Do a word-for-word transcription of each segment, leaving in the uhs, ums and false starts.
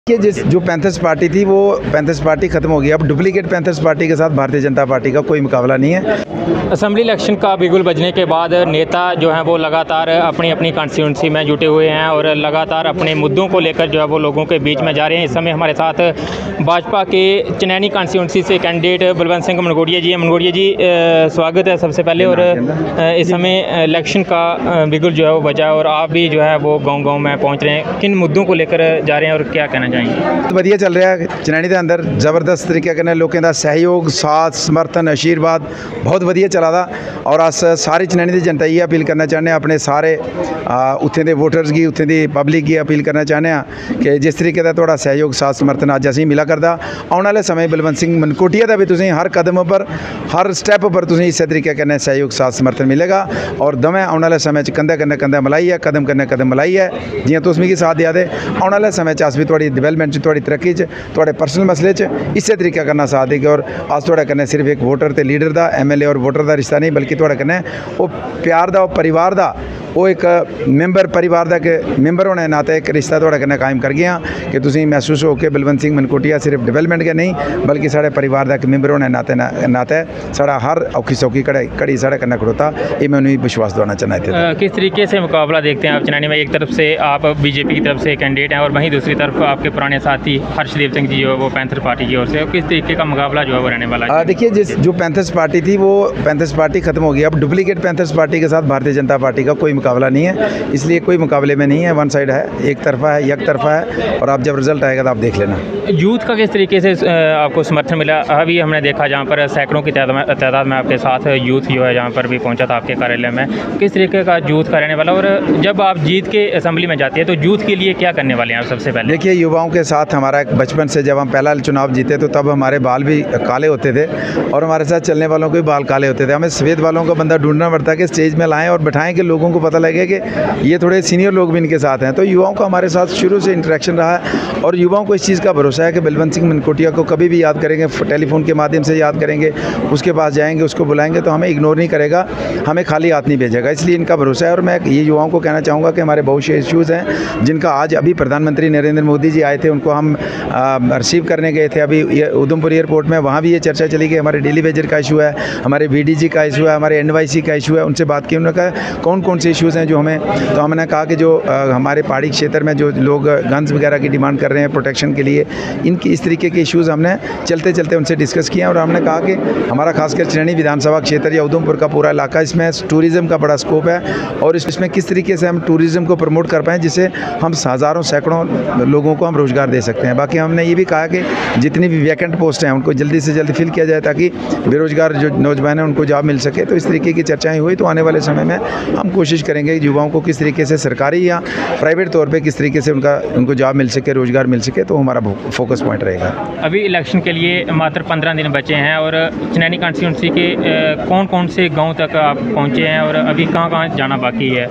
कि जिस जो पैंथर्स पार्टी थी वो पैंथर्स पार्टी खत्म हो गई। अब डुप्लीकेट पैंथर्स पार्टी के साथ भारतीय जनता पार्टी का कोई मुकाबला नहीं है। असेंबली इलेक्शन का बिगुल बजने के बाद नेता जो हैं वो लगातार अपनी अपनी कॉन्स्टिट्यूंसी में जुटे हुए हैं और लगातार अपने मुद्दों को लेकर जो है वो लोगों के बीच में जा रहे हैं। इस समय हमारे साथ भाजपा के चनैनी कॉन्स्टिट्यूंसी से कैंडिडेट बलवंत सिंह मनगोड़िया जी हैं। मनगोड़िया जी, स्वागत है सबसे पहले। और इस समय इलेक्शन का बिगुल जो है वो बजा और आप भी जो है वो गाँव गाँव में पहुँच रहे हैं, किन मुद्दों को लेकर जा रहे हैं और क्या कहना चाहेंगे? वधिया चल रहा है चनैनी के अंदर, जबरदस्त तरीके कन्नै लोगों का सहयोग, साथ, समर्थन, आशीर्वाद बहुत वधिया चला था। और अस सारी चनैनी की जनता ये अपील करना चाहते हैं, अपने सारे उत्थे दे वोटर्स की, उत्थे दी पब्लिक की अपील करना चाहते हैं कि जिस तरीके का थोड़ा सहयोग, साथ, समर्थन अज असीं मिला करदा, आने वाले समय बलवंत सिंह मनकोटिया का भी तुसीं हर कदम पर, हर स्टैप पर तुसीं इस तरीके कन्नै सहयोग, साथ, समर्थन मिलेगा। और दमें आने वाले समय कंधे कन्नै कंधे मिलाइयै, कदम कन्नै कदम मिलाइयै, जियां तुस मिगी साथ देआ दे, आने वाले समय अस भी थोड़ी डिवेलपमेंट च, थोड़ी तरक्की च, थोड़े पर्सनल मसले च इस तरीके करना साथ देगे। और अस थोड़े कन्नै सिर्फ एक वोटर ते लीडर दा, एम एल ए और वोटर का रिश्ता नहीं, बल्कि थोड़े कन्नै वो प्यार दा, परिवार दा, वो एक मैंबर परिवार का एक मैंबर होने नाते एक रिश्ता थोड़े कन्नै कायम कर गया कि तुसीं महसूस हो के बलवंत सिंह मनकोटिया सिर्फ डिवेलपमेंट के नहीं बल्कि साढ़े परिवार का एक मैंबर होने नाते नाते साढ़ा हर औखी सौखी कड़े कड़ी साढ़े कन्नै खड़ोता। ये मैं उन्हें विश्वास दिलाना चाहना थे। किस तरीके से मुकाबला देखते हैं आप चनैनी में? एक तरफ से आप बीजेपी की तरफ से कैंडिडेट हैं और वहीं दूसरी तरफ आपके पुराने साथी हर्षदेव सिंह जी जो वो पैंथर पार्टी की ओर से, किस तरीके का मुकाबला जो है वो रहने वाला है? देखिए, जिस जो पैंथर्स पार्टी थी वो पैंथर्स पार्टी खत्म हो गई। अब डुप्लीकेट पैंथर्स पार्टी के साथ भारतीय जनता पार्टी का कोई मुकाबला नहीं है, इसलिए कोई मुकाबले में नहीं है, वन साइड है, एक तरफा है, एक तरफा है। और आप जब रिजल्ट आएगा तो आप देख लेना। यूथ का किस तरीके से आपको समर्थन मिला? अभी हमने देखा जहाँ पर सैकड़ों की तादाद में आपके साथ यूथ जो है जहाँ पर भी पहुँचा था आपके कार्यालय में, किस तरीके का यूथ का रहने वाला? और जब आप जीत के असेंबली में जाती है तो यूथ के लिए क्या करने वाले हैं आप? सबसे पहले देखिए, युवाओं के साथ हमारा एक बचपन से, जब हम पहला चुनाव जीते तो तब हमारे बाल भी काले होते थे और हमारे साथ चलने वालों के भी बाल काले होते थे। हमें सफ़ेद बालों का बंदा ढूंढना पड़ता कि स्टेज में लाएं और बैठाएं कि लोगों को पता लगे कि ये थोड़े सीनियर लोग भी इनके साथ हैं। तो युवाओं का हमारे साथ शुरू से इंटरेक्शन रहा है और युवाओं को इस चीज़ का भरोसा है कि बलवंत सिंह मनकोटिया को कभी भी याद करेंगे, टेलीफोन के माध्यम से याद करेंगे, उसके पास जाएंगे, उसको बुलाएंगे तो हमें इग्नोर नहीं करेगा, हमें खाली हाथ नहीं भेजेगा। इसलिए इनका भरोसा है। और मैं ये युवाओं को कहना चाहूँगा कि हमारे बहुत से इश्यूज़ हैं जिनका आज अभी प्रधानमंत्री नरेंद्र मोदी जी आए थे, उनको हम रिसीव करने गए थे अभी उधमपुर एयरपोर्ट में। वहाँ भी ये चर्चा चली कि हमारे डेली वेजर का इशू है, हमारे वी डी जी का इशू है, हमारे एन वाई सी का इशू है। उनसे बात की, उन्होंने कहा कौन कौन से इश्यूज़ हैं जो हमें, तो हमने कहा कि जो आ, हमारे पहाड़ी क्षेत्र में जो लोग गन्स वगैरह की डिमांड कर रहे हैं प्रोटेक्शन के लिए, इनकी इस तरीके के इश्यूज़ हमने चलते चलते उनसे डिस्कस किए। और हमने कहा कि हमारा खासकर चनैनी विधानसभा क्षेत्र या उधमपुर का पूरा इलाका, इसमें टूरिज़्म का बड़ा स्कोप है और इसमें किस तरीके से हम टूरिज़्म को प्रमोट कर पाएँ जिससे हम हज़ारों सैकड़ों लोगों को हम रोज़गार दे सकते हैं। बाकी हमने ये भी कहा कि जितनी भी वैकेंट पोस्ट हैं उनको जल्दी से जल्दी फिल किया जाए ताकि बेरोज़गार जो नौजवान हैं उनको जॉब मिल सके। तो इस तरीके की चर्चाएँ हुई। तो आने वाले समय में हम कोशिश करेंगे युवाओं को किस तरीके से सरकारी या प्राइवेट तौर पे किस तरीके से उनका उनको जॉब मिल सके, रोज़गार मिल सके, तो हमारा फोकस पॉइंट रहेगा। अभी इलेक्शन के लिए मात्र पंद्रह दिन बचे हैं और चनैनी कॉन्स्टिट्यूंसी के कौन कौन से गांव तक आप पहुंचे हैं और अभी कहां कहां जाना बाकी है?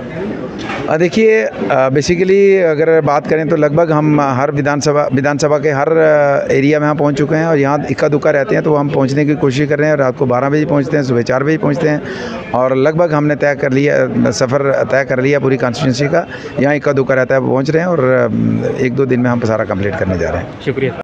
देखिए, बेसिकली अगर बात करें तो लगभग हम हर विधानसभा विधानसभा के हर एरिया में हम पहुंच चुके हैं और यहाँ इक्का दुक्का रहते हैं तो हम पहुंचने की कोशिश कर रहे हैं। रात को बारह बजे पहुंचते हैं, सुबह चार बजे पहुंचते हैं और लगभग हमने तय कर लिया, सफ़र तय कर लिया पूरी कॉन्स्टिट्यूंसी का। यहाँ इक्का दुक्का रहता है, पहुँच रहे हैं और एक दो दिन में हम सारा कंप्लीट करने जा रहे हैं। शुक्रिया।